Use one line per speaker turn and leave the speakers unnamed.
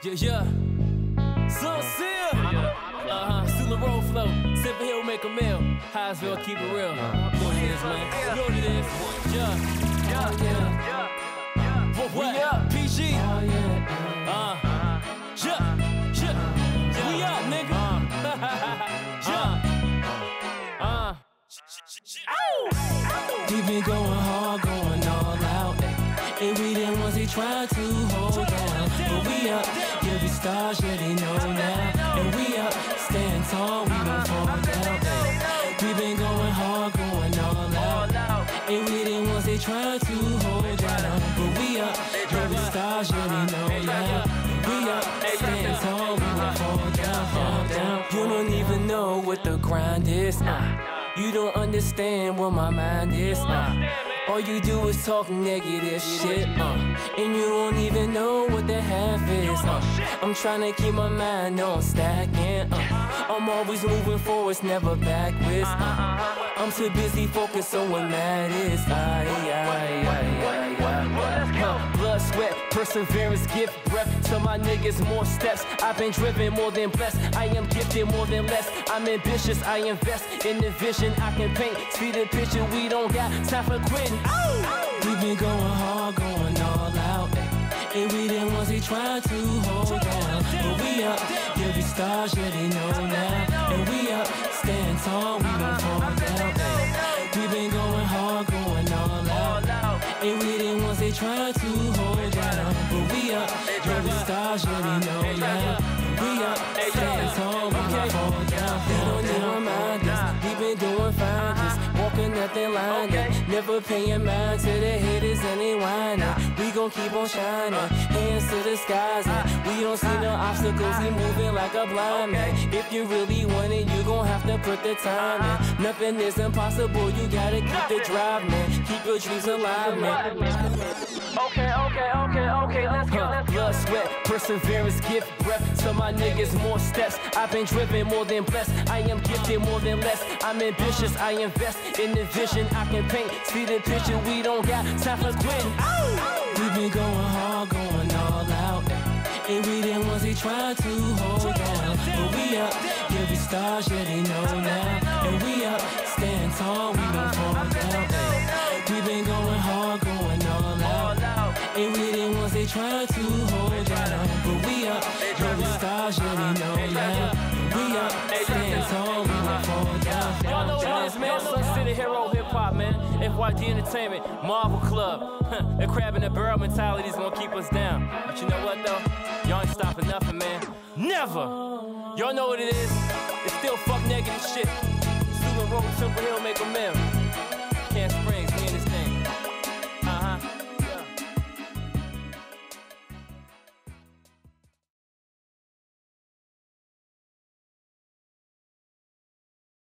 Yeah. Soncier. Student road flow. Simple Hill make a meal. Highsville keep it real. You know what it is, man. You know what it is. Yeah. What? PG. Yeah. We up, nigga.
We been going hard, going all out. And we the ones they try to hold down. But we up, yeah, we stars, yeah, they know now. And we up, stand tall, we don't fall down. We been going hard, going all out. And we the ones they try to hold down. But we up, yeah, we stars, yeah, they know now. We up, stand tall, we don't fall down, fall down. You don't even know what the grind is. You don't understand what my mind is. All you do is talk negative shit, and you don't even know what the half is. I'm tryna keep my mind on stacking. I'm always moving forwards, never backwards. I'm too busy focused on what matters. Blood, sweat, perseverance, gift, breath to my niggas, more steps. I've been driven more than blessed. I am gifted more than less. I'm ambitious, I invest in the vision I can paint. See the picture, we don't got time for quitting. We been going hard, going all out. And we the ones they try to hold down. But we up, yeah, we stars, yeah, they know now. And we up, stand tall, we don't fall down. We been going hard, going all out. And we the ones they try to hold down. But we up, yeah, we stars, yeah, they know now. We up, stand tall, we don't fall down. They don't need our mind, we been doing fine, just walking nothing line. Never paying mind to the haters and they whining. We gon' keep on shining, hands to the skies, and we don't see no obstacles, we moving like a blind man. If you really want it, you gon' have to put the time in. Nothing is impossible, you gotta keep the drive, man. Keep your dreams alive, man. Okay, let's go. Blood, sweat, perseverance, gift, breath to my niggas, more steps. I've been driven more than blessed. I am gifted more than less. I'm ambitious, I invest in the vision I can paint. See the picture, we don't got time for quitting. We been going hard, going all out. And we the ones they try to hold down. But we up, yeah, we stars, yeah, they know now. And we up, stand tall, we don't fall down. We been going hard, going all out. And we the ones they try to hold down. But we up, yeah, we stars, yeah, they know now. We up, stand tall, we don't fall down.
Y'all know what it is, man. Soncier Hero Hip Hop, man. FYD Entertainment, Marvel Club. The crab in the barrel mentality is gonna keep us down. But you know what though? Y'all ain't stopping nothing, man. Never. Y'all know what it is. It's still fuck negative shit. Student road, Simple Hill make a meal. Can't spring.